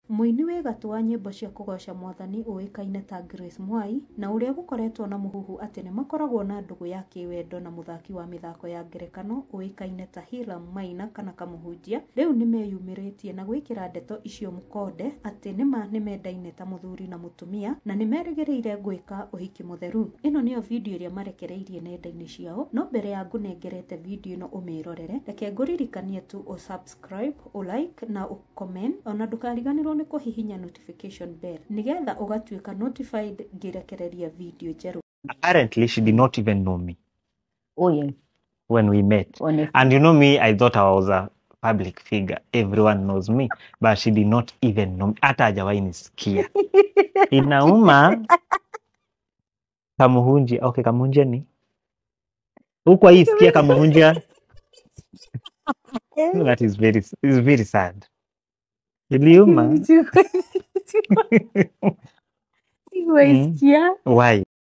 Mũini wĩ gatũ wa nyĩmbo cia kũgoca Mwathani ũĩkaine ta Grace Mwai na ũrĩa gũkoretwo na mũhuhu atĩ nĩ makoragwo na ndũgũ ya kĩwendo na mũthaki wa mĩthako ya ngerekano ũĩkaine ta HIRAM MAINA kana Kamuhunjia rĩu nĩ meyumĩrĩtie na gwĩkĩra ndeto icio mũkonde atĩ nĩma nĩ mendaine ta mũthuri na mũtumia na nĩ merĩgĩrĩire gwĩka ũhiki mũtheru. Ĩno nĩyo video ĩrĩa marekereirie nenda-inĩ ciao, no mbere ya ngũnengerete video ĩno ũmĩrorere, reke ngũririkanie tu o subscribe, o like na o comment, ona ndũkariganĩrwo nĩ kũhihinya notification bell nigetha ũgatuĩka notified ngĩrekereria video njerũ. Apparently, she did not even know me. Oh, yes. When we met. Honestly. And you know me, I thought I was a public figure. Everyone knows me. But she did not even know me. Hata hajawahi nisikia. Inauma. Kamuhunjia. Okay, Kamuhunjia ni? Huko hii sikia Kamuhunjia. That is very sad. Iliuma. Why?